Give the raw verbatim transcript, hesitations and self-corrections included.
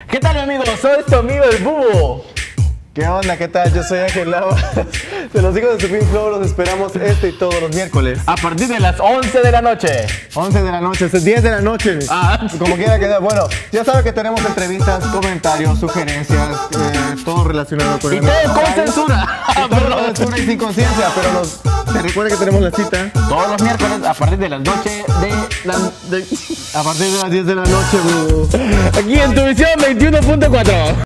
¿Qué tal, mi amigo? Soy tu amigo el Búho. ¿Qué onda? ¿Qué tal? Yo soy Ángel Lava. De los hijos de Supreme Flow los esperamos este y todos los miércoles. A partir de las once de la noche. once de la noche, es diez de la noche. Ah. Como quiera que sea. Bueno, ya saben que tenemos entrevistas, comentarios, sugerencias, eh, todo relacionado con Y el todo con censura. Y todo con censura y sin conciencia, pero nos, te recuerda que tenemos la cita Todos los miércoles a partir de las noche de la... de- a partir de las diez de la noche, bro. Aquí en tu visión veintiuno punto cuatro.